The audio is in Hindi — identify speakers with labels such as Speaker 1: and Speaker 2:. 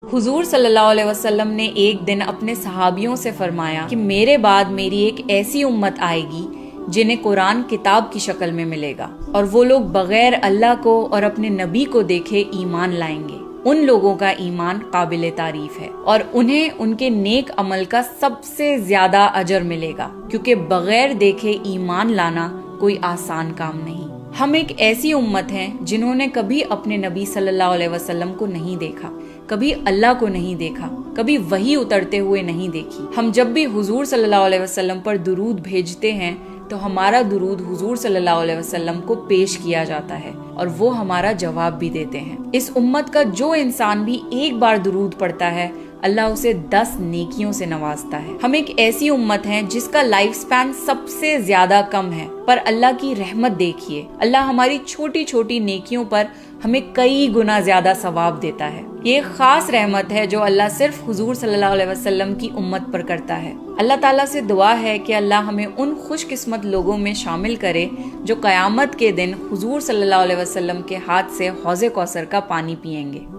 Speaker 1: हुजूर सल्लल्लाहु अलैहि वसल्लम ने एक दिन अपने सहाबियों से फरमाया कि मेरे बाद मेरी एक ऐसी उम्मत आएगी जिन्हें कुरान किताब की शक्ल में मिलेगा और वो लोग बगैर अल्लाह को और अपने नबी को देखे ईमान लाएंगे। उन लोगों का ईमान काबिले तारीफ है और उन्हें उनके नेक अमल का सबसे ज्यादा अजर मिलेगा, क्योंकि बगैर देखे ईमान लाना कोई आसान काम नहीं। हम एक ऐसी उम्मत हैं जिन्होंने कभी अपने नबी सल्लल्लाहु अलैहि वसल्लम को नहीं देखा, कभी अल्लाह को नहीं देखा, कभी वही उतरते हुए नहीं देखी। हम जब भी हुजूर सल्लल्लाहु अलैहि वसल्लम पर दुरूद भेजते हैं तो हमारा दुरूद हुजूर सल्लल्लाहु अलैहि वसल्लम को पेश किया जाता है और वो हमारा जवाब भी देते हैं। इस उम्मत का जो इंसान भी एक बार दुरूद पढ़ता है अल्लाह उसे 10 नेकियों से नवाजता है। हम एक ऐसी उम्मत हैं जिसका लाइफ स्पैन सबसे ज्यादा कम है, पर अल्लाह की रहमत देखिए, अल्लाह हमारी छोटी छोटी नेकियों पर हमें कई गुना ज्यादा सवाब देता है। ये खास रहमत है जो अल्लाह सिर्फ हुजूर सल्लल्लाहु अलैहि वसल्लम की उम्मत पर करता है। अल्लाह ताला से दुआ है कि अल्लाह हमें उन खुशकिस्मत लोगों में शामिल करे जो कयामत के दिन हुजूर सल्लल्लाहु अलैहि वसल्लम के हाथ से हौज़े कौसर का पानी पिएंगे।